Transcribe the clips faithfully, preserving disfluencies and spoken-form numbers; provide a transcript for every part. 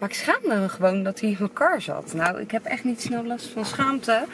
Maar ik schaamde me gewoon dat hij in elkaar zat. Nou, ik heb echt niet snel last van schaamte.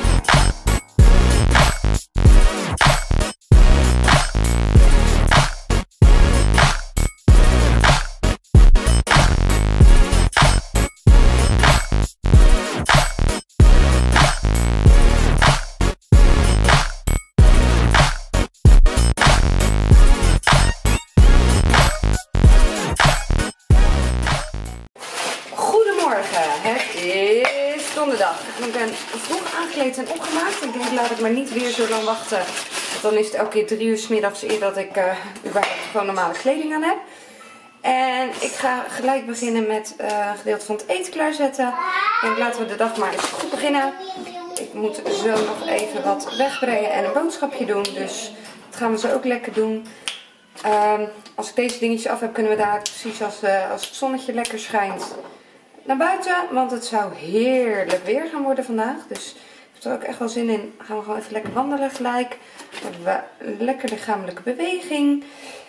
Het is donderdag. Ik ben vroeg aangekleed en opgemaakt. Ik denk, laat ik maar niet weer zo lang wachten. Want dan is het elke keer drie uur 's middags eer dat ik uh, überhaupt gewoon normale kleding aan heb. En ik ga gelijk beginnen met uh, een gedeelte van het eten klaarzetten. En laten we de dag maar eens goed beginnen. Ik moet zo nog even wat wegbrengen en een boodschapje doen. Dus dat gaan we zo ook lekker doen. Um, als ik deze dingetjes af heb, kunnen we daar precies als, uh, als het zonnetje lekker schijnt naar buiten, want het zou heerlijk weer gaan worden vandaag. Dus ik heb er ook echt wel zin in. Gaan we gewoon even lekker wandelen gelijk. Dan hebben we lekker lichamelijke beweging.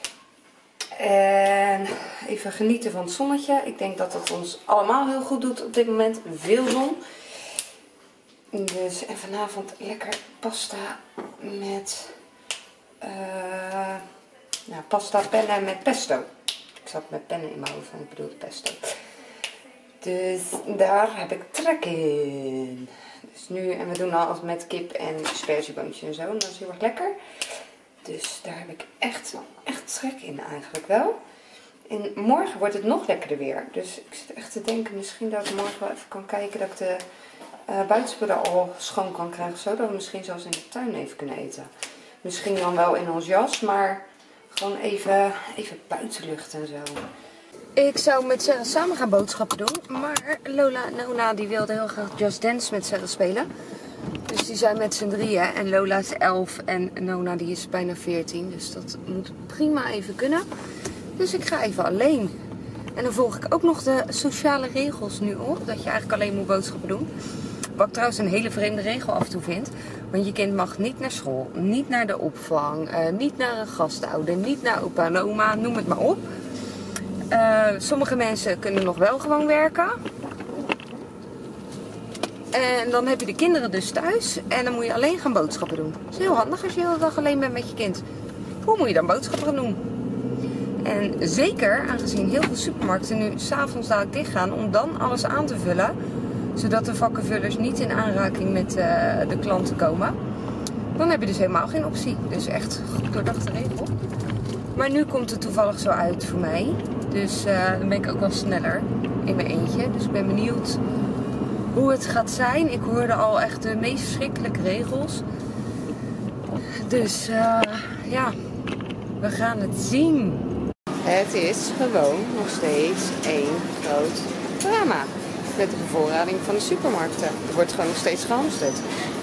En even genieten van het zonnetje. Ik denk dat het ons allemaal heel goed doet op dit moment. Veel zon. Dus en vanavond lekker pasta met uh, nou, pasta pennen met pesto. Ik zat met pennen in mijn hoofd en ik bedoelde pesto. Dus daar heb ik trek in. Dus nu, en we doen alles met kip en aspergeboontjes en zo. En dat is heel erg lekker. Dus daar heb ik echt, echt trek in eigenlijk wel. En morgen wordt het nog lekkerder weer. Dus ik zit echt te denken, misschien dat ik morgen wel even kan kijken dat ik de uh, buitenspullen al schoon kan krijgen. Zodat we misschien zelfs in de tuin even kunnen eten. Misschien dan wel in ons jas, maar gewoon even, even buitenlucht en zo. Ik zou met Sarah samen gaan boodschappen doen, maar Lola en Nona die wilden heel graag Just Dance met Sarah spelen. Dus die zijn met z'n drieën en Lola is elf en Nona die is bijna veertien, dus dat moet prima even kunnen. Dus ik ga even alleen. En dan volg ik ook nog de sociale regels nu op, dat je eigenlijk alleen moet boodschappen doen. Wat ik trouwens een hele vreemde regel af en toe vind, want je kind mag niet naar school, niet naar de opvang, uh, niet naar een gastouder, niet naar opa en oma, noem het maar op. Uh, sommige mensen kunnen nog wel gewoon werken. En dan heb je de kinderen dus thuis. En dan moet je alleen gaan boodschappen doen. Dat is heel handig als je de hele dag alleen bent met je kind. Hoe moet je dan boodschappen gaan doen? En zeker aangezien heel veel supermarkten nu 's avonds dadelijk dicht gaan om dan alles aan te vullen. Zodat de vakkenvullers niet in aanraking met uh, de klanten komen. Dan heb je dus helemaal geen optie. Dus echt goed doordachte regel. Maar nu komt het toevallig zo uit voor mij. Dus uh, dan ben ik ook wel sneller in mijn eentje. Dus ik ben benieuwd hoe het gaat zijn. Ik hoorde al echt de meest verschrikkelijke regels. Dus uh, ja, we gaan het zien. Het is gewoon nog steeds één groot drama. Met de bevoorrading van de supermarkten. Er wordt gewoon nog steeds gehamsterd.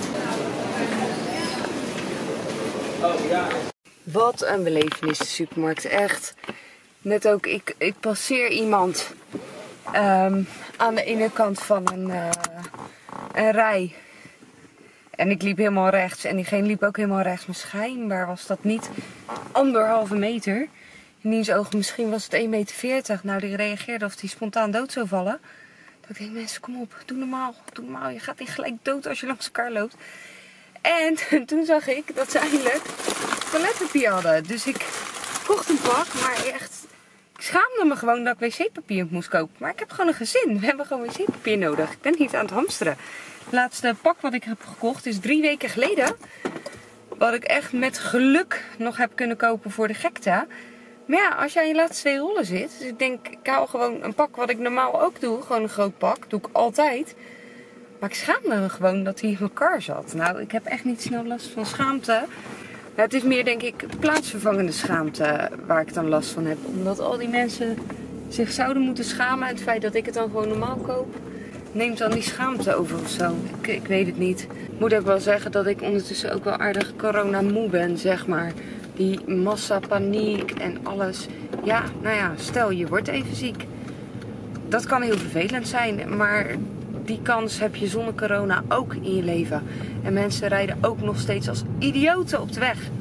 Oh ja. Wat een belevenis de supermarkt, echt. Net ook, ik, ik passeer iemand um, aan de ene kant van een, uh, een rij. En ik liep helemaal rechts en diegene liep ook helemaal rechts. Maar schijnbaar was dat niet anderhalve meter. In diens ogen misschien was het één meter veertig. Nou, die reageerde of die spontaan dood zou vallen. Dat ik denk, mensen, kom op, doe normaal, doe normaal. Je gaat niet gelijk dood als je langs elkaar loopt. En toen zag ik dat ze eindelijk toiletpapier hadden. Dus ik kocht een pak, maar echt, ik schaamde me gewoon dat ik wc-papier moest kopen. Maar ik heb gewoon een gezin. We hebben gewoon wc-papier nodig. Ik ben niet aan het hamsteren. Het laatste pak wat ik heb gekocht is drie weken geleden. Wat ik echt met geluk nog heb kunnen kopen voor de gekte. Maar ja, als jij in je laatste twee rollen zit. Dus ik denk, ik haal gewoon een pak wat ik normaal ook doe. Gewoon een groot pak. Doe ik altijd. Maar ik schaamde me gewoon dat hij in elkaar zat. Nou, ik heb echt niet snel last van schaamte. Nou, het is meer, denk ik, plaatsvervangende schaamte waar ik dan last van heb. Omdat al die mensen zich zouden moeten schamen. En het feit dat ik het dan gewoon normaal koop, neemt dan die schaamte over of zo. Ik, ik weet het niet. Ik moet ook wel zeggen dat ik ondertussen ook wel aardig corona moe ben, zeg maar. Die massapaniek en alles. Ja, nou ja, stel je wordt even ziek. Dat kan heel vervelend zijn, maar die kans heb je zonder corona ook in je leven. En mensen rijden ook nog steeds als idioten op de weg.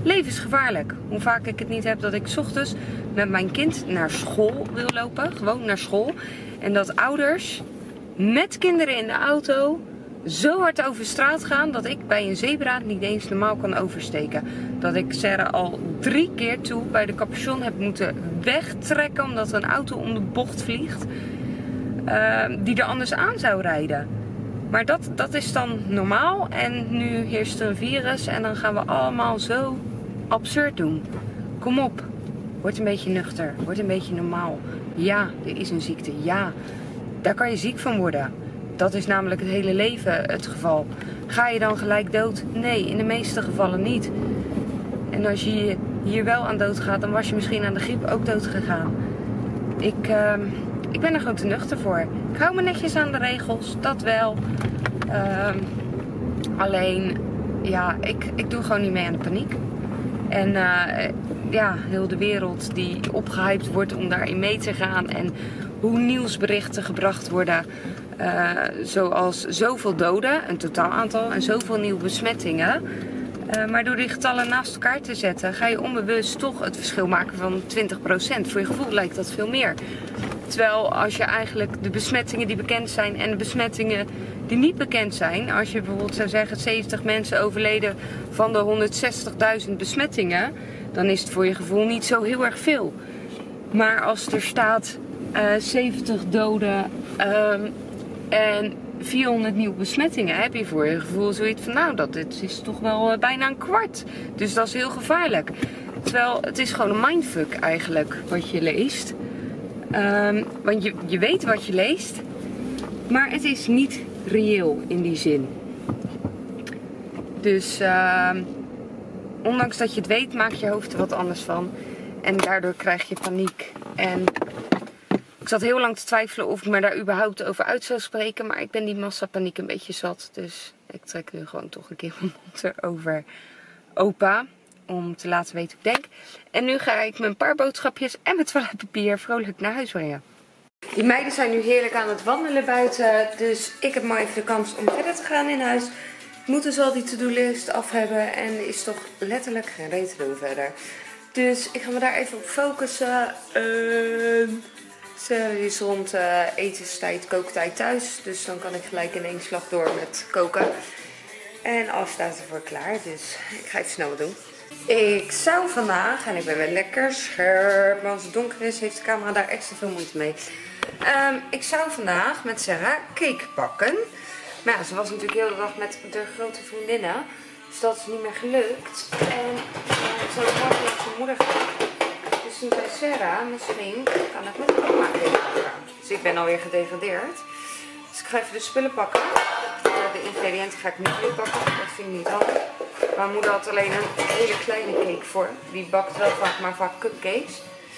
levensgevaarlijk. Hoe vaak ik het niet heb dat ik 's ochtends met mijn kind naar school wil lopen. Gewoon naar school. En dat ouders met kinderen in de auto zo hard over straat gaan dat ik bij een zebra niet eens normaal kan oversteken. Dat ik Sarah al drie keer toe bij de capuchon heb moeten wegtrekken omdat een auto om de bocht vliegt. Uh, die er anders aan zou rijden. Maar dat, dat is dan normaal. En nu heerst er een virus en dan gaan we allemaal zo absurd doen. Kom op. Word een beetje nuchter. Word een beetje normaal. Ja, er is een ziekte. Ja, daar kan je ziek van worden. Dat is namelijk het hele leven het geval. Ga je dan gelijk dood? Nee, in de meeste gevallen niet. En als je hier wel aan dood gaat, dan was je misschien aan de griep ook dood gegaan. Ik, uh, ik ben er gewoon te nuchter voor. Ik hou me netjes aan de regels, dat wel. Uh, alleen, ja, ik, ik doe gewoon niet mee aan de paniek. En uh, ja, heel de wereld die opgehyped wordt om daarin mee te gaan. En hoe nieuwsberichten gebracht worden. Uh, zoals zoveel doden, een totaal aantal, en zoveel nieuwe besmettingen. Uh, maar door die getallen naast elkaar te zetten, ga je onbewust toch het verschil maken van twintig procent. Voor je gevoel lijkt dat veel meer. Terwijl als je eigenlijk de besmettingen die bekend zijn en de besmettingen die niet bekend zijn. Als je bijvoorbeeld zou zeggen zeventig mensen overleden van de honderdzestigduizend besmettingen. Dan is het voor je gevoel niet zo heel erg veel. Maar als er staat uh, zeventig doden um, en vierhonderd nieuwe besmettingen, heb je voor je gevoel zoiets van nou, dat dit is toch wel uh, bijna een kwart. Dus dat is heel gevaarlijk. Terwijl het is gewoon een mindfuck eigenlijk wat je leest. Um, want je, je weet wat je leest, maar het is niet reëel in die zin. Dus uh, ondanks dat je het weet, maakt je hoofd er wat anders van. En daardoor krijg je paniek. En ik zat heel lang te twijfelen of ik me daar überhaupt over uit zou spreken. Maar ik ben die massapaniek een beetje zat. Dus ik trek nu gewoon toch een keer mijn mond erover open. Om te laten weten hoe ik denk. En nu ga ik mijn paar boodschapjes en mijn toiletpapier vrolijk naar huis brengen. Die meiden zijn nu heerlijk aan het wandelen buiten. Dus ik heb maar even de kans om verder te gaan in huis. Ik moet dus al die to-do-list af hebben. En er is toch letterlijk geen reet te doen verder. Dus ik ga me daar even op focussen. Uh, Sarah is rond uh, etenstijd, kooktijd thuis. Dus dan kan ik gelijk in één slag door met koken. En alles staat ervoor klaar. Dus ik ga even snel wat doen. Ik zou vandaag, en ik ben weer lekker scherp, maar als het donker is heeft de camera daar extra veel moeite mee. Um, ik zou vandaag met Sarah cake bakken. Maar ja, ze was natuurlijk de hele dag met de grote vriendinnen. Dus dat is niet meer gelukt. En uh, ik zou morgen naar zijn moeder gaan. Dus toen zei Sarah, misschien kan ik met mama cake bakken. Dus ik ben alweer gedegradeerd. Dus ik ga even de spullen pakken. De ingrediënten ga ik nu weer bakken. Dat vind ik niet handig. Mijn moeder had alleen een hele kleine cake voor. Die bakt wel vaak, maar vaak cupcakes.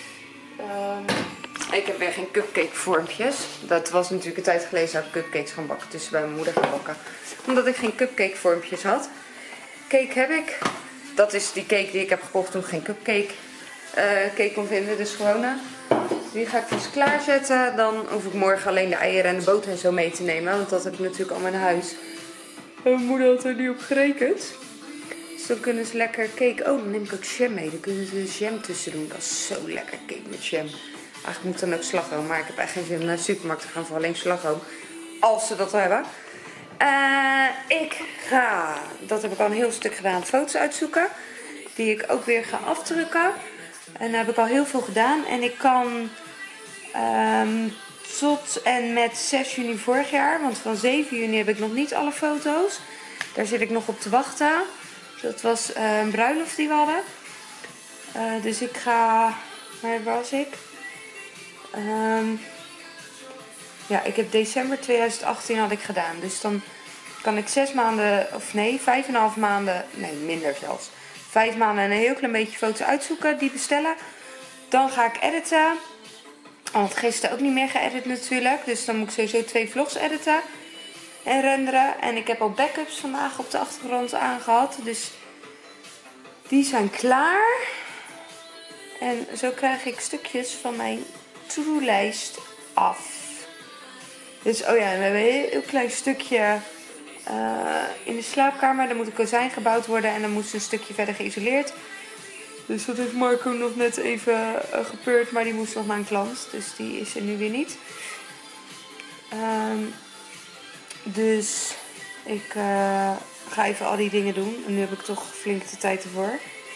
Um, ik heb weer geen cupcake vormpjes. Dat was natuurlijk een tijd geleden zou ik cupcakes gaan bakken. Dus bij mijn moeder gaan bakken. Omdat ik geen cupcake vormpjes had. Cake heb ik. Dat is die cake die ik heb gekocht toen ik geen cupcake uh, cake kon vinden. Dus gewone. Die ga ik dus klaarzetten. Dan hoef ik morgen alleen de eieren en de boter en zo mee te nemen. Want dat heb ik natuurlijk allemaal in huis. En mijn moeder had er niet op gerekend. Dus dan kunnen ze lekker cake. Oh, dan neem ik ook jam mee. Dan kunnen ze jam tussen doen. Dat is zo lekker, cake met jam. Eigenlijk moet dan ook slagroom. Maar ik heb echt geen zin om naar de supermarkt te gaan voor alleen slagroom. Als ze dat hebben. Uh, ik ga, dat heb ik al een heel stuk gedaan, foto's uitzoeken. Die ik ook weer ga afdrukken. En daar heb ik al heel veel gedaan. En ik kan um, tot en met zes juni vorig jaar. Want van zeven juni heb ik nog niet alle foto's. Daar zit ik nog op te wachten. Dat was uh, een bruiloft die we hadden. Uh, dus ik ga... Waar was ik? Um, ja, ik heb december tweeduizend achttien had ik gedaan. Dus dan kan ik zes maanden... Of nee, vijf en een half maanden... Nee, minder zelfs. Vijf maanden en een heel klein beetje foto's uitzoeken. Die bestellen. Dan ga ik editen. Want gisteren ook niet meer geëdit natuurlijk. Dus dan moet ik sowieso twee vlogs editen. En renderen. En ik heb al backups vandaag op de achtergrond aangehad. Dus die zijn klaar. En zo krijg ik stukjes van mijn to-do-lijst af. Dus oh ja, we hebben een heel, heel klein stukje uh, in de slaapkamer. Dan moet een kozijn gebouwd worden. En dan moet een stukje verder geïsoleerd. Dus dat heeft Marco nog net even uh, gepeurd, maar die moest nog naar een klant. Dus die is er nu weer niet. Um, dus ik uh, ga even al die dingen doen. En nu heb ik toch flink de tijd ervoor.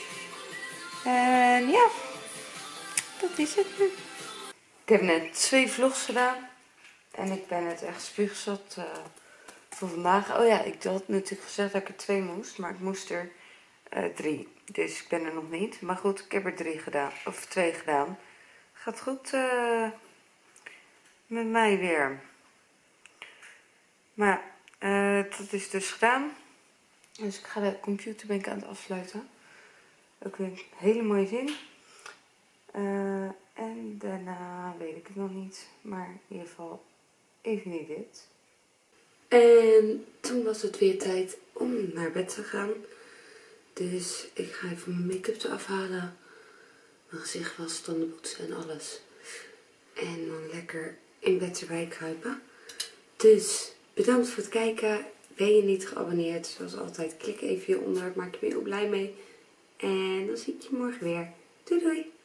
En ja, dat is het nu. Ik heb net twee vlogs gedaan. En ik ben het echt spuugzat uh, voor vandaag. Oh ja, ik had natuurlijk gezegd dat ik er twee moest. Maar ik moest er uh, drie. Dus ik ben er nog niet. Maar goed, ik heb er drie gedaan. Of twee gedaan. Gaat goed uh, met mij weer. Maar uh, dat is dus gedaan. Dus ik ga de computerbank aan het afsluiten. Ook weer een hele mooie zin. Uh, en daarna weet ik het nog niet. Maar in ieder geval even niet dit. En toen was het weer tijd om naar bed te gaan. Dus ik ga even mijn make-up eraf halen. Mijn gezicht was, tandenpoetsen en alles. En dan lekker in bed erbij kruipen. Dus bedankt voor het kijken. Ben je niet geabonneerd? Zoals altijd, klik even hieronder. Maak je me heel blij mee. En dan zie ik je morgen weer. Doei doei!